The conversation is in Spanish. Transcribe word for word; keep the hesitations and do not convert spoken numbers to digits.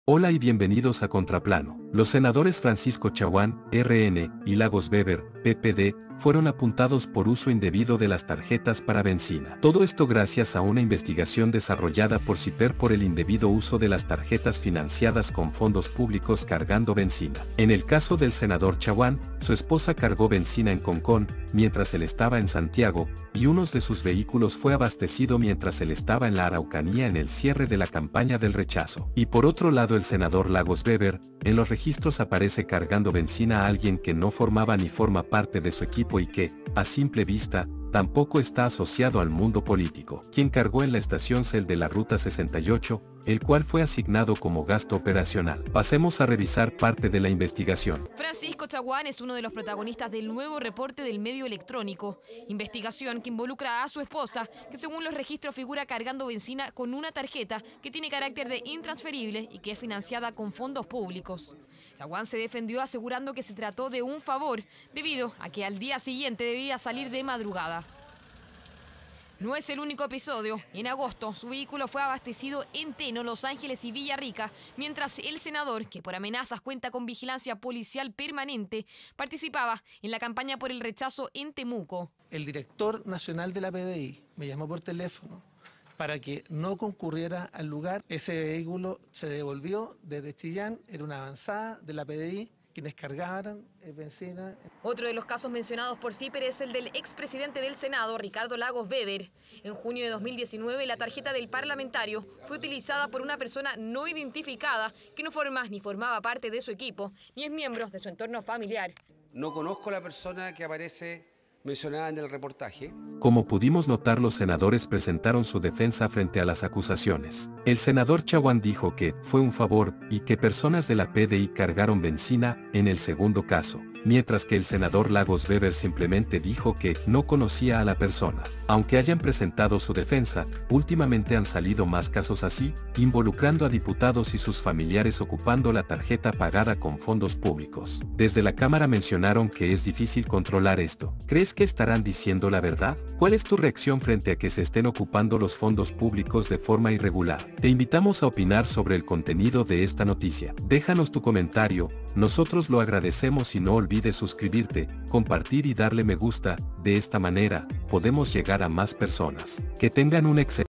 Hola y bienvenidos a Contraplano. Los senadores Francisco Chaguán, R N, y Lagos Weber, P P D, fueron apuntados por uso indebido de las tarjetas para benzina. Todo esto gracias a una investigación desarrollada por CIPER por el indebido uso de las tarjetas financiadas con fondos públicos cargando benzina. En el caso del senador Chaguán, su esposa cargó benzina en Concón, mientras él estaba en Santiago, y uno de sus vehículos fue abastecido mientras él estaba en la Araucanía en el cierre de la campaña del rechazo. Y por otro lado el senador Lagos Weber, en los registros aparece cargando benzina a alguien que no formaba ni forma parte de su equipo y que, a simple vista, tampoco está asociado al mundo político. Quien cargó en la estación Cel de la Ruta sesenta y ocho, el cual fue asignado como gasto operacional. Pasemos a revisar parte de la investigación. Francisco Chaguán es uno de los protagonistas del nuevo reporte del medio electrónico. Investigación que involucra a su esposa, que según los registros figura cargando benzina con una tarjeta que tiene carácter de intransferible y que es financiada con fondos públicos. Chaguán se defendió asegurando que se trató de un favor, debido a que al día siguiente debía salir de madrugada. No es el único episodio. En agosto, su vehículo fue abastecido en Teno, Los Ángeles y Villarrica, mientras el senador, que por amenazas cuenta con vigilancia policial permanente, participaba en la campaña por el rechazo en Temuco. El director nacional de la P D I me llamó por teléfono para que no concurriera al lugar. Ese vehículo se devolvió desde Chillán, era una avanzada de la P D I, quienes cargaban benzina. Otro de los casos mencionados por CIPER es el del expresidente del Senado, Ricardo Lagos Weber. En junio de dos mil diecinueve, la tarjeta del parlamentario fue utilizada por una persona no identificada que no forma ni formaba parte de su equipo, ni es miembro de su entorno familiar. No conozco a la persona que aparece mencionada en el reportaje. Como pudimos notar, los senadores presentaron su defensa frente a las acusaciones. El senador Chaguán dijo que fue un favor y que personas de la P D I cargaron benzina en el segundo caso, mientras que el senador Lagos Weber simplemente dijo que no conocía a la persona. Aunque hayan presentado su defensa, últimamente han salido más casos así, involucrando a diputados y sus familiares ocupando la tarjeta pagada con fondos públicos. Desde la Cámara mencionaron que es difícil controlar esto. ¿Crees que estarán diciendo la verdad? ¿Cuál es tu reacción frente a que se estén ocupando los fondos públicos de forma irregular? Te invitamos a opinar sobre el contenido de esta noticia. Déjanos tu comentario, nosotros lo agradecemos y no olvides suscribirte, compartir y darle me gusta. De esta manera, podemos llegar a más personas. Que tengan un excelente